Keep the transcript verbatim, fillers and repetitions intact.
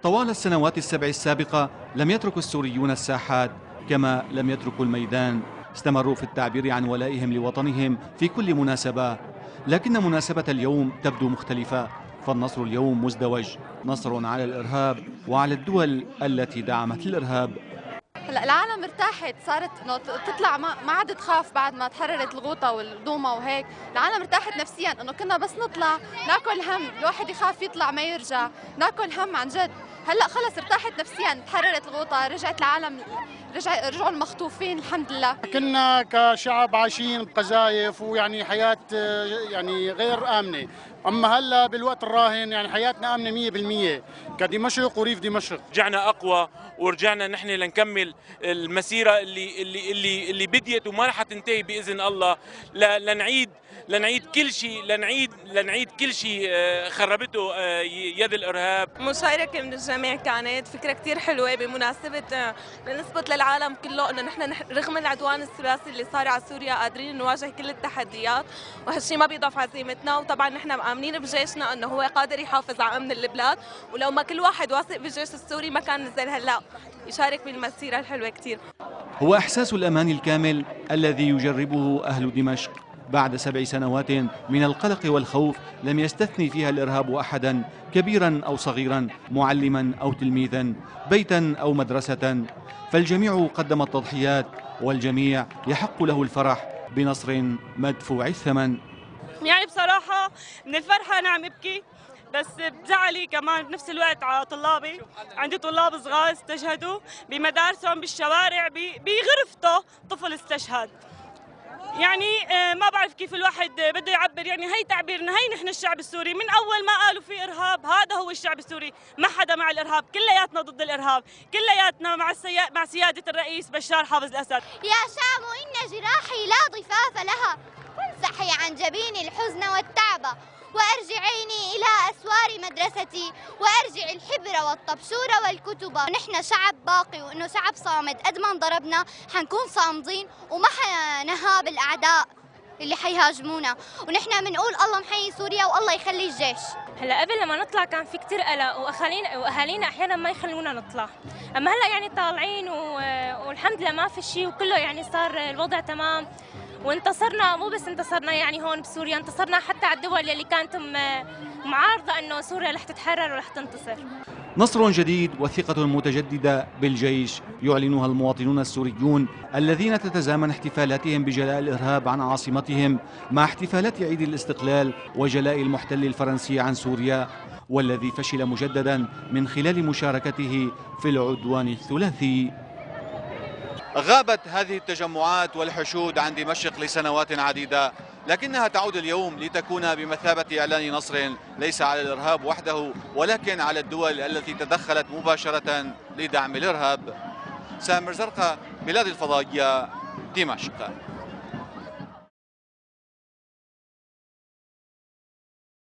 طوال السنوات السبع السابقة لم يترك السوريون الساحات كما لم يتركوا الميدان، استمروا في التعبير عن ولائهم لوطنهم في كل مناسبة، لكن مناسبة اليوم تبدو مختلفة، فالنصر اليوم مزدوج، نصر على الإرهاب وعلى الدول التي دعمت الإرهاب. هلا العالم ارتاحت، صارت انه تطلع ما ما عاد تخاف بعد ما تحررت الغوطه والدوما وهيك، العالم ارتاحت نفسيا انه كنا بس نطلع ناكل هم، الواحد يخاف يطلع ما يرجع، ناكل هم عن جد، هلا خلص ارتاحت نفسيا، تحررت الغوطه، رجعت العالم، رجع رجعوا المخطوفين الحمد لله. كنا كشعب عايشين بقذايف ويعني حياه يعني غير امنه، اما هلا بالوقت الراهن يعني حياتنا امنه مية بالمية كدمشق وريف دمشق. رجعنا اقوى ورجعنا نحن لنكمل المسيره اللي اللي اللي اللي بديت وما رح تنتهي باذن الله، لنعيد لنعيد كل شيء لنعيد لنعيد كل شيء خربته يد الارهاب. مشاركه من الجميع كانت فكره كثير حلوه بمناسبه لنثبت للعالم كله انه نحن رغم العدوان الثلاثي اللي صار على سوريا قادرين نواجه كل التحديات، وهالشيء ما بيضعف عزيمتنا، وطبعا نحن مآمنين بجيشنا انه هو قادر يحافظ على امن البلاد، ولو ما كل واحد واثق بالجيش السوري ما كان نزل هلا يشارك بالمسيره الحلوه كثير. هو احساس الامان الكامل الذي يجربه اهل دمشق بعد سبع سنوات من القلق والخوف لم يستثني فيها الإرهاب أحدا، كبيرا أو صغيرا، معلما أو تلميذا، بيتا أو مدرسة، فالجميع قدم التضحيات والجميع يحق له الفرح بنصر مدفوع الثمن. يعني بصراحة من الفرحة أنا عم أبكي، بس بزعلي كمان بنفس الوقت على طلابي، عندي طلاب صغار استشهدوا بمدارسهم بالشوارع بغرفته، طفل استشهد. يعني ما بعرف كيف الواحد بده يعبر، يعني هي تعبيرنا، هي نحن الشعب السوري، من اول ما قالوا في ارهاب هذا هو الشعب السوري، ما حدا مع الارهاب، كلياتنا ضد الارهاب، كلياتنا مع السيا... مع سياده الرئيس بشار حافظ الاسد. يا شام ان جراحي لا ضفاف لها، فامسحي عن جبيني الحزن والتعب، وارجعيني الى اسوار مدرستي، وارجع الحبر والطبشور والكتب. نحن شعب باقي، وانه شعب صامد، قد ما انضربنا حنكون صامدين وما حنهاب الاعداء اللي حيهاجمونا، ونحن بنقول الله محيي سوريا والله يخلي الجيش. هلا قبل لما نطلع كان في كثير قلق، واهالينا واهالينا احيانا ما يخلونا نطلع، اما هلا يعني طالعين والحمد لله ما في شيء، وكله يعني صار الوضع تمام، وانتصرنا. مو بس انتصرنا يعني هون بسوريا، انتصرنا حتى على الدول اللي كانت معارضة انه سوريا رح تتحرر ورح تنتصر. نصر جديد وثقة متجددة بالجيش يعلنها المواطنون السوريون الذين تتزامن احتفالاتهم بجلاء الإرهاب عن عاصمتهم مع احتفالات عيد الاستقلال وجلاء المحتل الفرنسي عن سوريا، والذي فشل مجددا من خلال مشاركته في العدوان الثلاثي. غابت هذه التجمعات والحشود عن دمشق لسنوات عديدة، لكنها تعود اليوم لتكون بمثابة إعلان نصر ليس على الإرهاب وحده، ولكن على الدول التي تدخلت مباشرة لدعم الإرهاب. سامر زرقاء، بلاد الفضائية، دمشق.